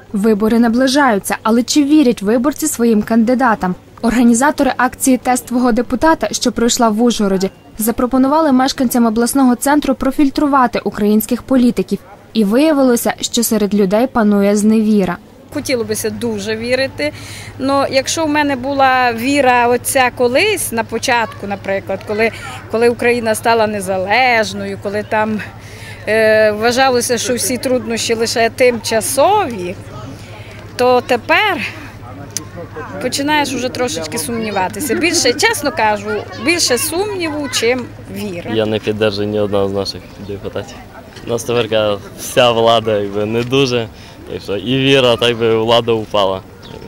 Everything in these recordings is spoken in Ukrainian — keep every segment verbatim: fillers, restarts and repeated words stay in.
Вибори наближаються, але чи вірять виборці своїм кандидатам? Організатори акції «Тест твого депутата», що пройшла в Ужгороді, запропонували мешканцям обласного центру профільтрувати українських політиків. І виявилося, що серед людей панує зневіра. Хотілося б дуже вірити, але якщо в мене була віра оця колись, на початку, наприклад, коли, коли Україна стала незалежною, коли там е, вважалося, що всі труднощі лише тимчасові, то тепер починаєш вже трошечки сумніватися. Більше, чесно кажу, більше сумніву, чим віри. Я не підтримую ні одного з наших депутатів. У нас тепер вся влада якби, не дуже, і віра, так би влада впала.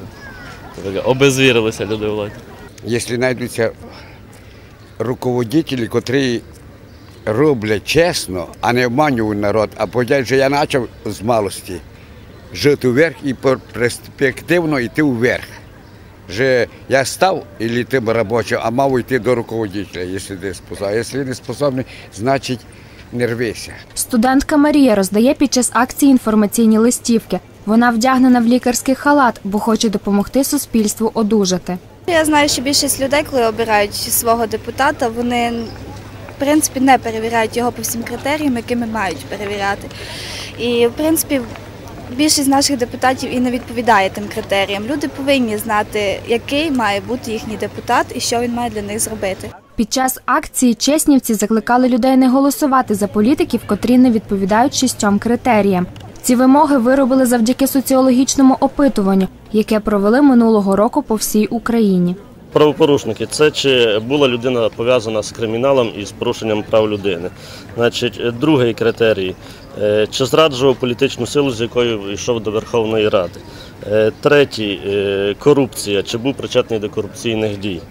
Обезвірилися люди в владі. Якщо знайдуться руководителі, котрі роблять чесно, а не обманюють народ, а потім вже я почав з малості жити вверх і перспективно йти вверх. Вже я став і тим робочим, а мав йти до руководителя, якщо ти способний. Якщо не способний, значить не рвися. Студентка Марія роздає під час акції інформаційні листівки. Вона вдягнена в лікарський халат, бо хоче допомогти суспільству одужати. Я знаю, що більшість людей, коли обирають свого депутата, вони в принципі не перевіряють його по всім критеріям, якими мають перевіряти. І в принципі більшість наших депутатів і не відповідає тим критеріям. Люди повинні знати, який має бути їхній депутат і що він має для них зробити. Під час акції чеснівці закликали людей не голосувати за політиків, котрі не відповідають шістьом критеріям. Ці вимоги виробили завдяки соціологічному опитуванню, яке провели минулого року по всій Україні. Правопорушники – це чи була людина пов'язана з криміналом і з порушенням прав людини. Значить, другий критерій – чи зраджував політичну силу, з якою йшов до Верховної Ради. Третій – корупція, чи був причетний до корупційних дій.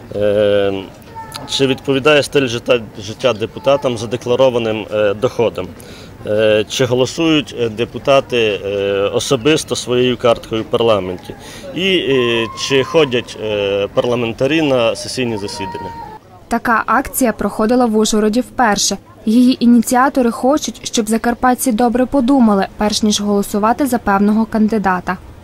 Чи відповідає стиль життя, життя депутатам задекларованим доходом. Чи голосують депутати особисто своєю карткою в парламенті. І чи ходять парламентарі на сесійні засідання. Така акція проходила в Ужгороді вперше. Її ініціатори хочуть, щоб закарпатці добре подумали, перш ніж голосувати за певного кандидата.